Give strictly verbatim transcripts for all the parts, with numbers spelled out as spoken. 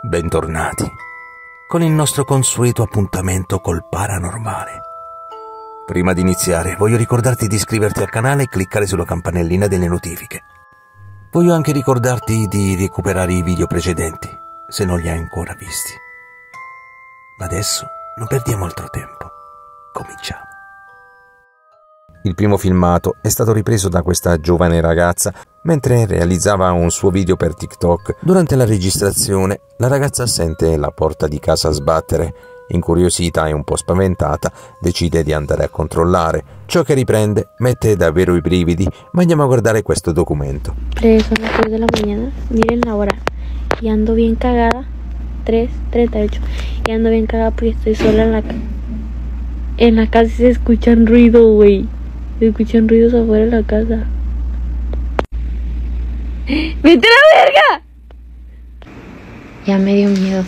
Bentornati con il nostro consueto appuntamento col paranormale. Prima di iniziare voglio ricordarti di iscriverti al canale e cliccare sulla campanellina delle notifiche. Voglio anche ricordarti di recuperare i video precedenti, se non li hai ancora visti. Ma adesso non perdiamo altro tempo. Cominciamo. Il primo filmato è stato ripreso da questa giovane ragazza mentre realizzava un suo video per TikTok. Durante la registrazione, la ragazza sente la porta di casa sbattere. Incuriosita e un po' spaventata, decide di andare a controllare. Ciò che riprende mette davvero i brividi, ma andiamo a guardare questo documento. Son las tres de la mañana, miren la hora, y ando bien cagada, tres treinta y ocho, y ando bien cagada porque estoy sola en la casa. En la casa se escuchan ruidos, güey, se escuchan ruidos afuera de la casa. ¡Vete a la verga! Ya me dio miedo.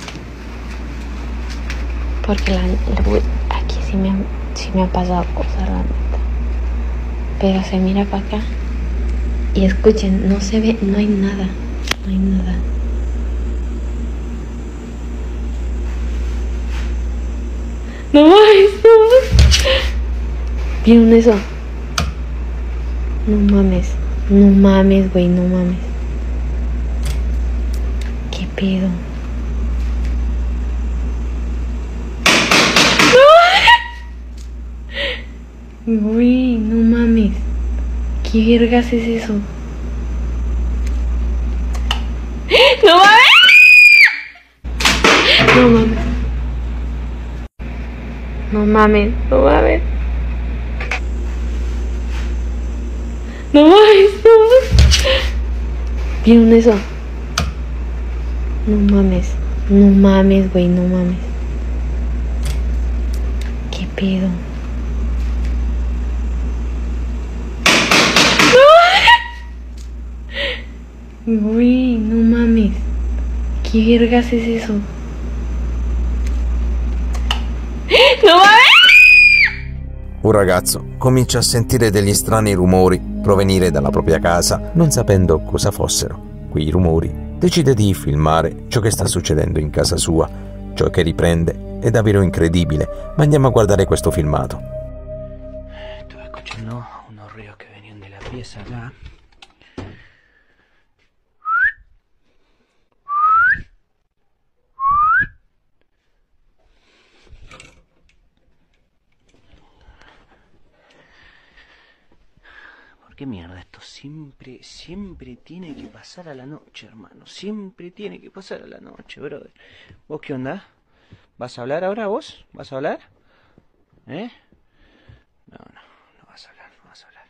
Porque la, la, aquí sí me, han, sí me han pasado cosas, la neta. Pero se mira para acá. Y escuchen, no se ve, no hay nada. No hay nada. No mames, no. ¿Vieron eso? No mames. No mames, güey, no mames. ¿Qué pedo? Güey, no mames. ¿Qué vergas es eso? ¡No mames! No mames. No mames, no mames. No mames, no mames. ¿Vieron eso? No mames. No mames, güey, no mames. ¿Qué pedo? Uy, no mames. ¿Qué vergas es eso? ¡No mames! Un ragazzo comincia a sentire degli strani rumori provenire dalla propria casa, non sapendo cosa fossero. Quei rumori decide di filmare ciò che sta succedendo in casa sua. Ciò che riprende è davvero incredibile, ma andiamo a guardare questo filmato. Estuve escuchando unos ruidos que venían de la pieza acá. ¿Qué mierda? Esto siempre, siempre tiene que pasar a la noche, hermano. Siempre tiene que pasar a la noche, brother. ¿Vos qué onda? ¿Vas a hablar ahora vos? ¿Vas a hablar? ¿Eh? No, no, no vas a hablar, no vas a hablar.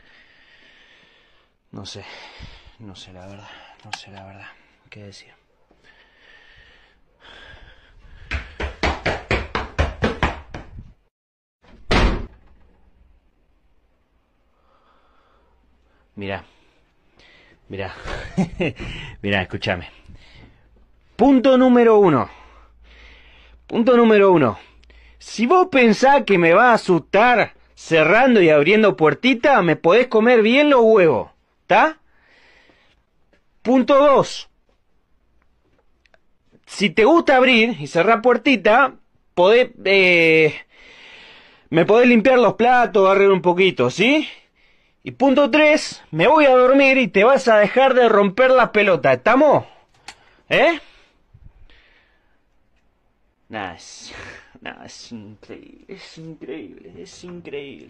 No sé, no sé la verdad, no sé la verdad. ¿Qué decir? Mirá, mirá, mirá, escúchame. Punto número uno. Punto número uno. Si vos pensás que me va a asustar cerrando y abriendo puertita, me podés comer bien los huevos, ¿está? Punto dos. Si te gusta abrir y cerrar puertita, podés, eh, me podés limpiar los platos, barrer un poquito, ¿sí? Y punto tres, me voy a dormir y te vas a dejar de romper la pelota, ¿estamos? ¿Eh? Nada, es, nada, es increíble, es increíble, es increíble.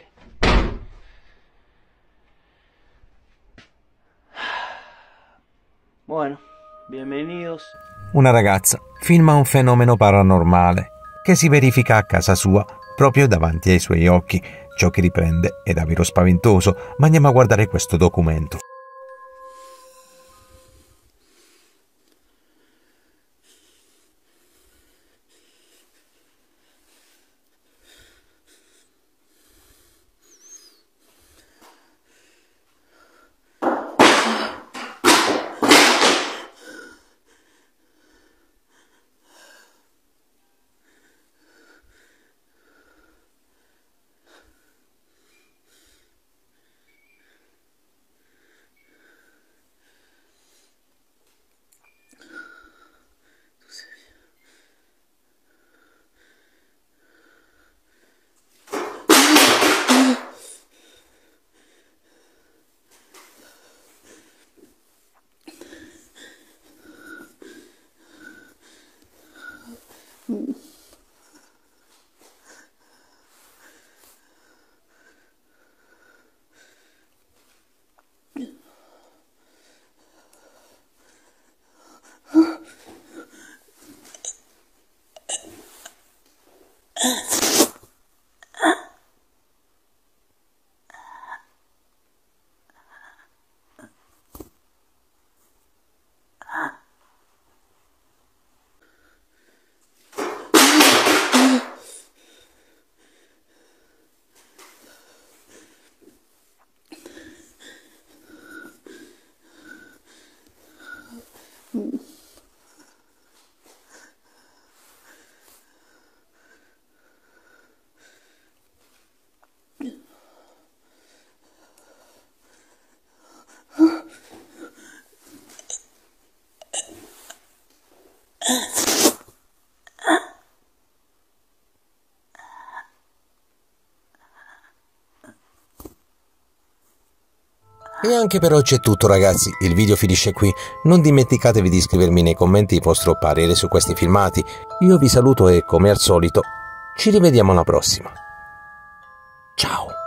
Bueno, bienvenidos. Una ragazza filma un fenomeno paranormale che si verifica a casa sua, proprio davanti ai suoi occhi. Ciò che riprende è davvero spaventoso, ma andiamo a guardare questo documento. E anche per oggi è tutto, ragazzi, il video finisce qui. Non dimenticatevi di scrivermi nei commenti il vostro parere su questi filmati. Io vi saluto e, come al solito, ci rivediamo alla prossima. Ciao!